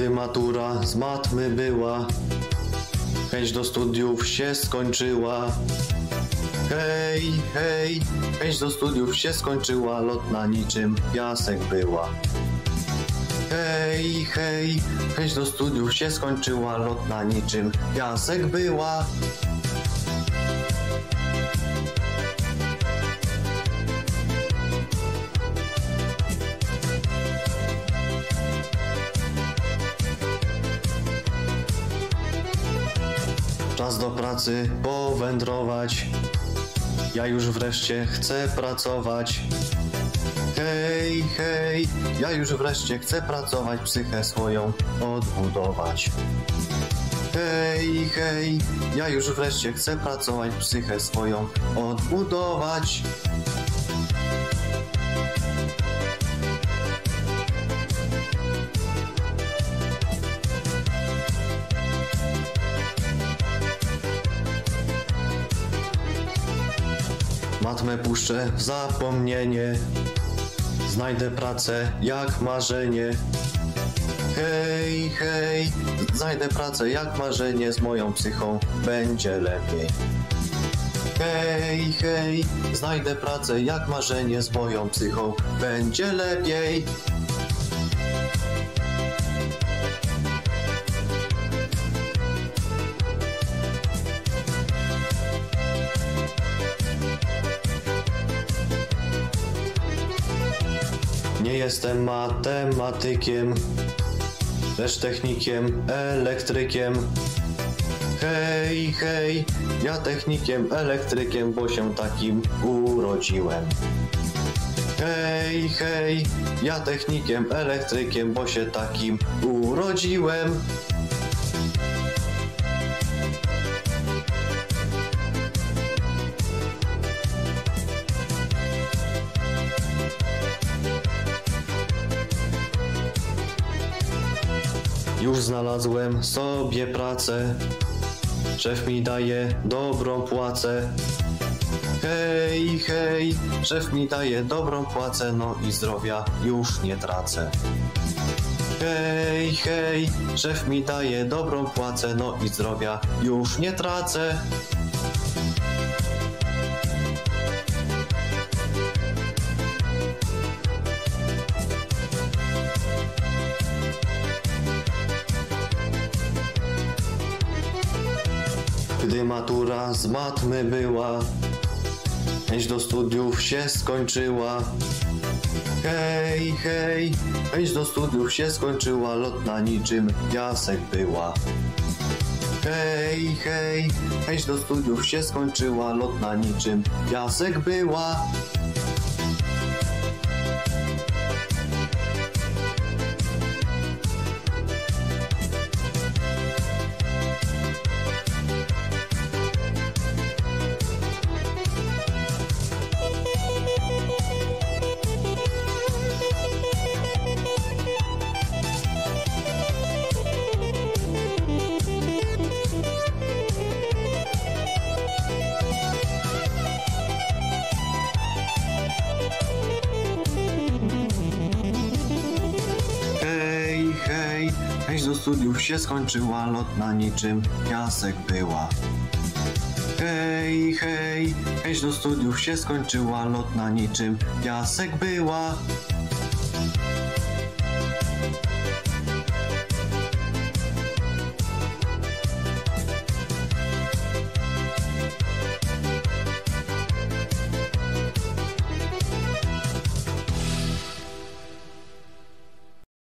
Gdy matura z matmy była, chęć do studiów się skończyła. Hej, hej, chęć do studiów się skończyła, lotna niczym piasek była. Hej, hej, chęć do studiów się skończyła, lotna niczym piasek była. Czas do pracy powędrować, ja już wreszcie chcę pracować. Hej, hej, ja już wreszcie chcę pracować, psychę swoją odbudować. Hej, hej, ja już wreszcie chcę pracować, psychę swoją odbudować. Matmę puszczę w zapomnienie, znajdę pracę jak marzenie. Hej, hej, znajdę pracę jak marzenie, z moją psychą będzie lepiej. Hej, hej, znajdę pracę jak marzenie, z moją psychą będzie lepiej. Nie jestem matematykiem, lecz technikiem, elektrykiem. Hej, hej, ja technikiem, elektrykiem, bo się takim urodziłem. Hej, hej, ja technikiem, elektrykiem, bo się takim urodziłem. Już znalazłem sobie pracę, szef mi daje dobrą płacę. Hej, hej, szef mi daje dobrą płacę, no i zdrowia już nie tracę. Hej, hej, szef mi daje dobrą płacę, no i zdrowia już nie tracę. Gdy matura z matmy była, chęć do studiów się skończyła. Hej, hej, chęć do studiów się skończyła, lotna niczym piasek była. Hej, hej, chęć do studiów się skończyła, lotna niczym piasek była. Chęć do studiów się skończyła, lotna niczym piasek była. Hej, hej, chęć do studiów się skończyła, lotna niczym piasek była.